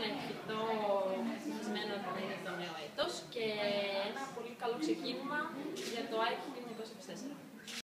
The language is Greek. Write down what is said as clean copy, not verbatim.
ένα ευχητό ευτυχισμένο επανέλθει το νέο έτος και ένα πολύ καλό ξεκίνημα για το IKEA 1924.